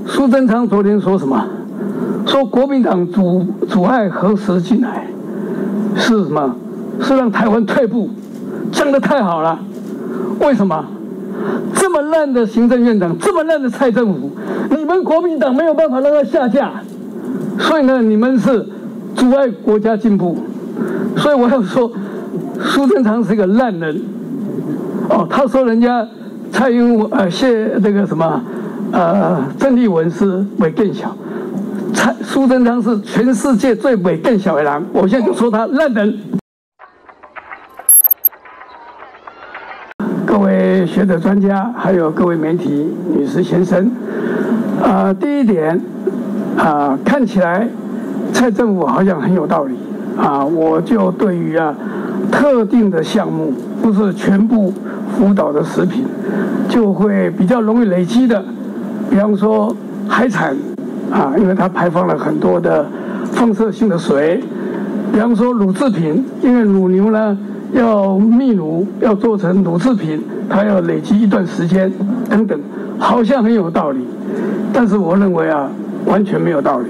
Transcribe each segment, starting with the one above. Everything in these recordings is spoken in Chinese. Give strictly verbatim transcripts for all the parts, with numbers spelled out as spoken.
苏贞昌昨天说什么？说国民党阻阻碍核实进来，是什么？是让台湾退步，讲得太好了。为什么？这么烂的行政院长，这么烂的蔡政府，你们国民党没有办法让他下架，所以呢，你们是阻碍国家进步。所以我要说，苏贞昌是个烂人。哦，他说人家蔡英文呃谢那个什么呃郑丽文是伪更小，蔡苏贞昌是全世界最伪更小的人。我现在就说他烂人。各位学者专家，还有各位媒体女士先生，啊、呃，第一点，啊、呃，看起来蔡政府好像很有道理啊，我就对于啊特定的项目，不是全部辅导的食品，就会比较容易累积的，比方说海产啊，因为它排放了很多的放射性的水；比方说乳制品，因为乳牛呢要泌乳，要做成乳制品，它要累积一段时间等等，好像很有道理，但是我认为啊，完全没有道理。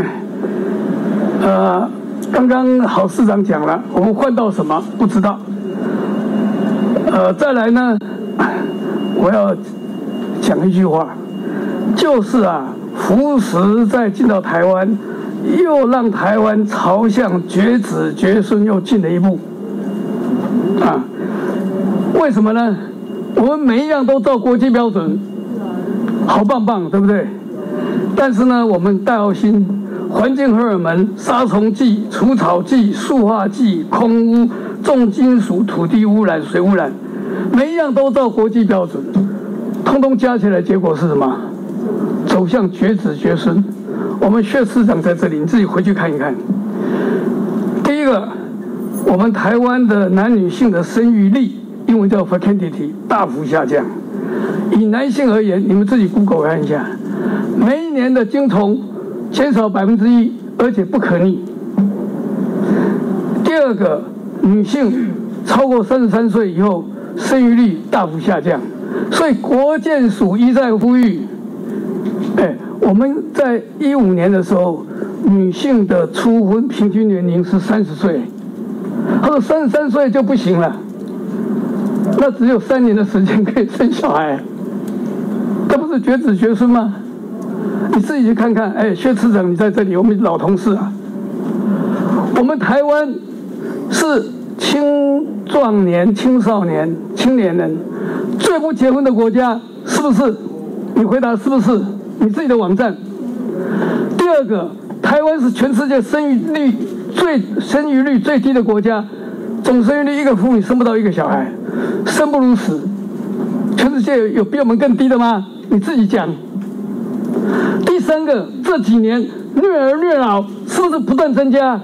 呃，刚刚郝市长讲了，我们换到什么不知道。呃，再来呢，我要讲一句话，就是啊，福食再进到台湾，又让台湾朝向绝子绝孙又进了一步。啊，为什么呢？我们每一样都照国际标准，好棒棒，对不对？但是呢，我们大药新环境荷尔蒙、杀虫剂、除草剂、塑化剂、空污、重金属、土地污染、水污染，每一样都照国际标准，通通加起来，结果是什么？走向绝子绝孙。我们薛市长在这里，你自己回去看一看。第一个。我们台湾的男女性的生育力，英文叫 fertility， 大幅下降。以男性而言，你们自己 Google 看一下，每一年的精虫减少百分之一，而且不可逆。第二个，女性超过三十三岁以后，生育率大幅下降。所以国健署一再呼吁，哎，我们在一五年的时候，女性的初婚平均年龄是三十岁。他说三十三岁就不行了，那只有三年的时间可以生小孩，这不是绝子绝孙吗？你自己去看看。哎，薛市长你在这里，我们老同事啊，我们台湾是青壮年、青少年、青年人最不结婚的国家，是不是？你回答是不是？你自己的网站。第二个，台湾是全世界生育率最生育率最低的国家，总生育率一个妇女生不到一个小孩，生不如死。全世界有比我们更低的吗？你自己讲。第三个，这几年虐儿虐老是不是不断增加？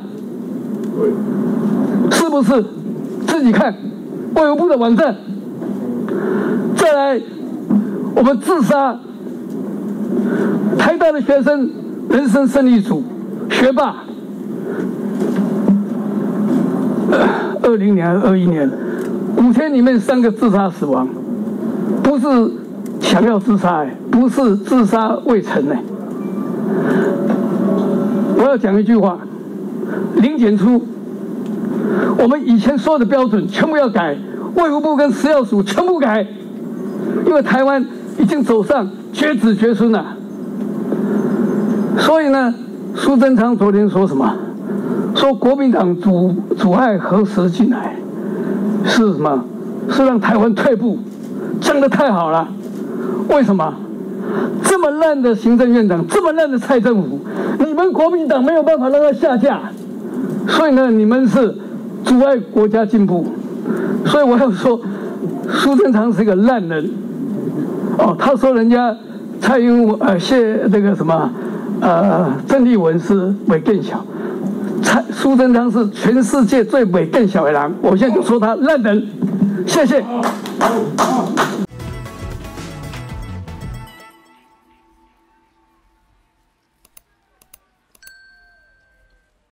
是不是？自己看卫福部的网站。再来，我们自杀，台大的学生人生胜利组学霸。二零年还是二一年，五天里面三个自杀死亡，不是想要自杀，不是自杀未成呢。我要讲一句话，零检出，我们以前所有的标准全部要改，卫福部跟食药署全部改，因为台湾已经走上绝子绝孙了。所以呢，苏贞昌昨天说什么？说国民党阻阻碍核实进来，是什么？是让台湾退步，讲得太好了。为什么？这么烂的行政院长，这么烂的蔡政府，你们国民党没有办法让他下架，所以呢，你们是阻碍国家进步。所以我要说，苏贞昌是个烂人。哦，他说人家蔡英文呃谢那个什么呃郑丽文是伪更小。蔡苏贞昌是全世界最伪更小的人，我现在就说他烂人，谢谢。